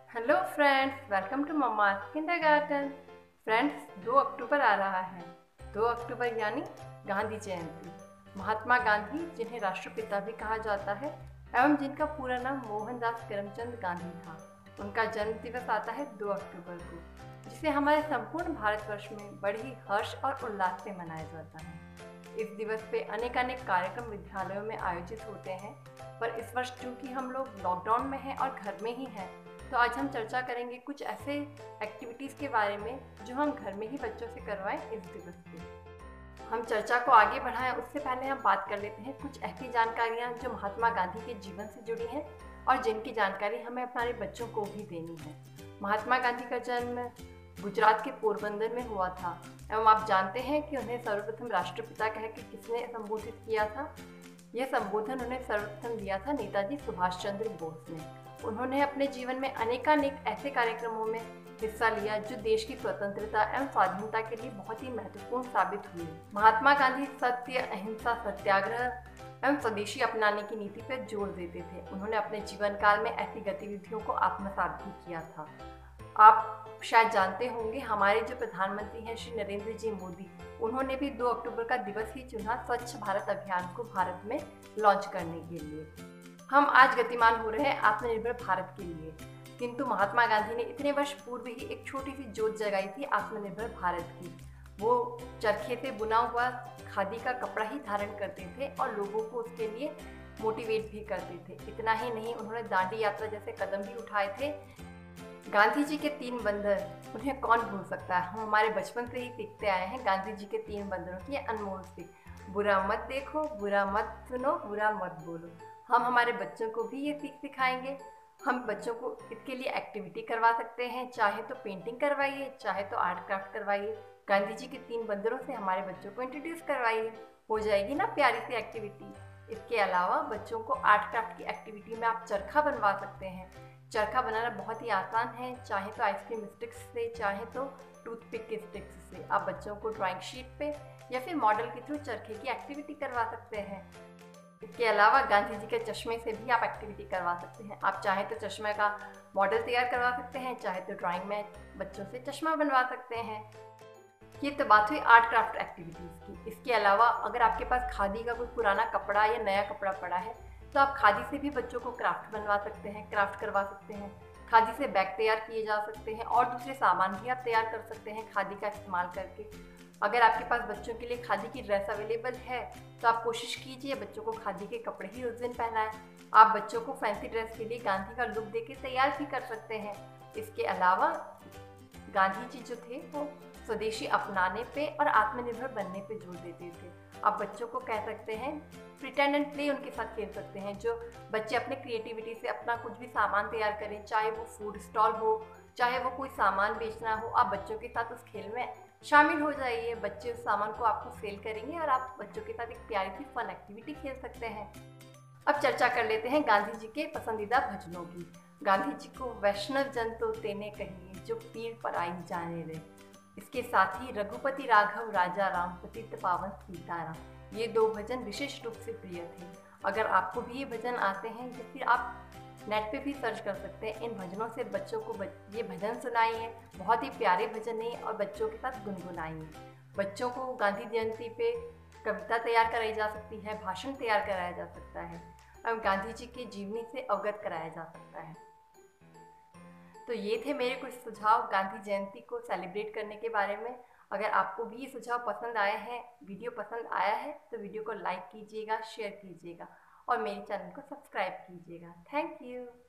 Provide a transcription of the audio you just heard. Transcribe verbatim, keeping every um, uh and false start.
Hello friends, welcome to mamma's kindergarten. Friends, दो अक्टूबर आ रहा है। दो अक्टूबर यानी गांधी जयंती। महात्मा गांधी, जिन्हें राष्ट्रपिता भी कहा जाता है एवं जिनका पूरा नाम मोहनदास करमचंद गांधी था, उनका जन्म दिवस आता है दो अक्टूबर को, जिसे हमारे संपूर्ण भारतवर्ष में बड़े ही हर्ष और उल्लास से मनाया जाता है। इस दिवस पे अनेक अनेक कार्यक्रम विद्यालयों में आयोजित होते हैं, पर इस वर्ष चूंकि हम लोग लॉकडाउन में हैं और घर में ही हैं, तो आज हम चर्चा करेंगे कुछ ऐसे एक्टिविटीज़ के बारे में जो हम घर में ही बच्चों से करवाएं इस दिवस पे। हम चर्चा को आगे बढ़ाएं उससे पहले हम बात कर लेते हैं कुछ ऐसी जानकारियां जो महात्मा गांधी के जीवन से जुड़ी हैं और जिनकी जानकारी हमें हमारे बच्चों को भी देनी है। महात्मा गांधी का जन्म गुजरात के पोरबंदर में हुआ था एवं आप जानते हैं कि उन्हें सर्वप्रथम राष्ट्रपिता कह के किसने संबोधित किया था। यह संबोधन उन्हें सर्वप्रथम दिया था नेताजी सुभाष चंद्र बोस ने। उन्होंने अपने जीवन में अनेकानेक ऐसे कार्यक्रमों में हिस्सा लिया जो देश की स्वतंत्रता एवं स्वाधीनता के लिए बहुत ही महत्वपूर्ण साबित हुए। महात्मा गांधी सत्य, अहिंसा, सत्याग्रह एवं स्वदेशी अपनाने की नीति पर जोर देते थे। उन्होंने अपने जीवन काल में ऐसी गतिविधियों को आत्मसात भी किया था। आप शायद जानते होंगे, हमारे जो प्रधानमंत्री हैं श्री नरेंद्र जी मोदी, उन्होंने भी दो अक्टूबर का दिवस ही चुना स्वच्छ भारत अभियान को भारत में लॉन्च करने के लिए। हम आज गतिमान हो रहे हैं आत्मनिर्भर भारत के लिए, किंतु महात्मा गांधी ने इतने वर्ष पूर्व ही एक छोटी सी जोत जगाई थी आत्मनिर्भर भारत की। वो चरखे से बुना हुआ खादी का कपड़ा ही धारण करते थे और लोगों को उसके लिए मोटिवेट भी करते थे। इतना ही नहीं, उन्होंने दांडी यात्रा जैसे कदम भी उठाए थे। गांधी जी के तीन बंदर, उन्हें कौन भूल सकता है। हम हमारे बचपन से ही सीखते आए हैं गांधी जी के तीन बंदरों की अनमोल सीख, बुरा मत देखो, बुरा मत सुनो, बुरा मत बोलो। हम हमारे बच्चों को भी ये सीख सिखाएंगे। हम बच्चों को इसके लिए एक्टिविटी करवा सकते हैं, चाहे तो पेंटिंग करवाइए, चाहे तो आर्ट क्राफ्ट करवाइए। गांधी जी के तीन बंदरों से हमारे बच्चों को इंट्रोड्यूस करवाइए, हो जाएगी ना प्यारी सी एक्टिविटी। इसके अलावा बच्चों को आर्ट क्राफ्ट की एक्टिविटी में आप चरखा बनवा सकते हैं। चरखा बनाना बहुत ही आसान है, चाहे तो आइसक्रीम स्टिक्स से, चाहे तो टूथपिक के स्टिक्स से। आप बच्चों को ड्राइंग शीट पे या फिर मॉडल के थ्रू चरखे की एक्टिविटी करवा सकते हैं। इसके अलावा गांधी जी के चश्मे से भी आप एक्टिविटी करवा सकते हैं। आप चाहे तो चश्मे का मॉडल तैयार करवा सकते हैं, चाहे तो ड्राइंग में बच्चों से चश्मा बनवा सकते हैं। ये तो बात हुई आर्ट क्राफ्ट एक्टिविटीज़ की। इसके अलावा अगर आपके पास खादी का कोई पुराना कपड़ा या नया कपड़ा पड़ा है, तो आप खादी से भी बच्चों को क्राफ्ट बनवा सकते हैं, क्राफ्ट करवा सकते हैं। खादी से बैग तैयार किए जा सकते हैं और दूसरे सामान भी आप तैयार कर सकते हैं खादी का इस्तेमाल करके। अगर आपके पास बच्चों के लिए खादी की ड्रेस अवेलेबल है, तो आप कोशिश कीजिए बच्चों को खादी के कपड़े ही उस दिन पहनाएं। आप बच्चों को फैंसी ड्रेस के लिए गांधी का लुक देके तैयार भी कर सकते हैं। इसके अलावा गांधी जी जो थे वो स्वदेशी अपनाने पे और आत्मनिर्भर बनने पे जोर देते थे। आप बच्चों को कह सकते हैं, प्रिटेंड एंड प्ले उनके साथ खेल सकते हैं। जो बच्चे अपने क्रिएटिविटी से अपना कुछ भी सामान तैयार करें, चाहे वो फूड स्टॉल हो, चाहे वो कोई सामान बेचना हो, आप बच्चों के साथ उस खेल में शामिल हो जाइए। बच्चे उस सामान को आपको सेल करेंगे और आप बच्चों के साथ एक प्यारी सी फन एक्टिविटी खेल सकते हैं। अब चर्चा कर लेते हैं गांधी जी के पसंदीदा भजनों की। गांधी जी को वैष्णव जन तो तेने कहिए, जो पीर पर आई जाने रे। इसके साथ ही रघुपति राघव राजा राम, पतित पावन सीताराम, ये दो भजन विशेष रूप से प्रिय थे। अगर आपको भी ये भजन आते हैं तो फिर आप नेट पे भी सर्च कर सकते हैं। इन भजनों से बच्चों को बच, ये भजन सुनाइए। बहुत ही प्यारे भजन हैं और बच्चों के साथ गुनगुनाइए। बच्चों को गांधी जयंती पे कविता तैयार कराई जा सकती है, भाषण तैयार कराया जा सकता है और गांधी जी की जीवनी से अवगत कराया जा सकता है। तो ये थे मेरे कुछ सुझाव गांधी जयंती को सेलिब्रेट करने के बारे में। अगर आपको भी ये सुझाव पसंद आए हैं, वीडियो पसंद आया है, तो वीडियो को लाइक कीजिएगा, शेयर कीजिएगा और मेरे चैनल को सब्सक्राइब कीजिएगा। Thank you.